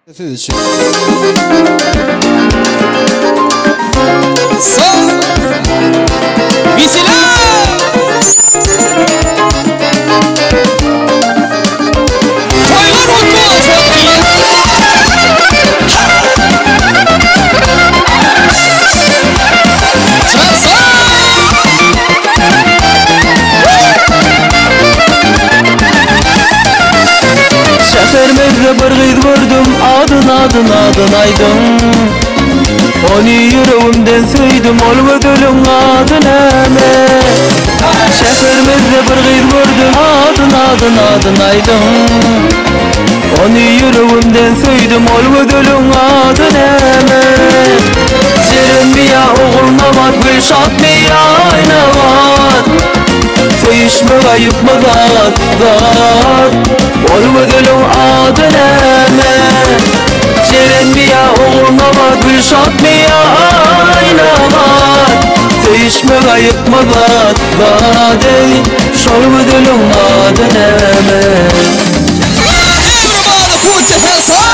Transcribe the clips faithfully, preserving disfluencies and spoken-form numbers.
Bargıydı vurdum adın adın adın aydım. Onu yüreğimden söydüm ol ödülün adın eme. Şehrimizde bargıydı vurdum adın adın adın aydım. Onu yüreğimden söydüm ol ödülün adın eme. Serin biya oğulnamat gülşat biya aynamat. Söyüşme ayıp mı zat zat ol ödülün adın eme. Serin biya oğulnamat gülşat biya aynamat. Söyüşme ayıp mı zat zat ey şol ödülün adın eme. Everybody put your hands up!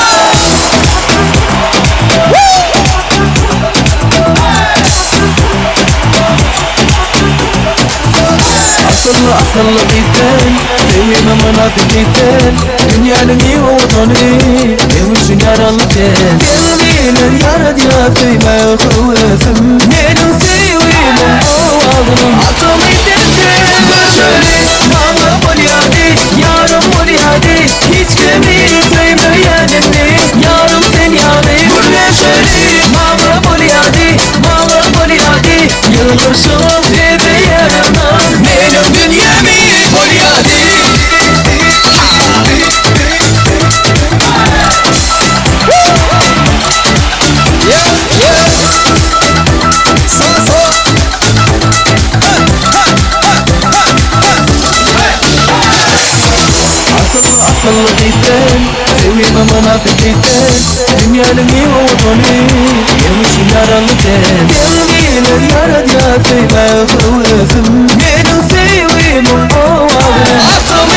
Akıllı akıllı gitsen, sevime münafık gitsen. Dünyanın iyi oğlanı, benim için yaralı sen. Sevmeyle yara diye sevme kuvvetim. Benim sevimim oğlanım. Akıllı gitsen, başarı bana bulyadi, yarım bulyadi. Hiç kimi sevmeyenini, yarım sen yani. Başarı bana bulyadi, bana bulyadi. Yılgırsın bebeğim. Benim dünyamı bulyadi. Yeah, yeah. So, so. Akıllı akıllı gitsen, sevime münafık gitsen. Dünyanın iyi oğlanı, benim için yaralı sen. Sevgiyle yara diye sevme kuvvetim. Benim sevimim oğlanım.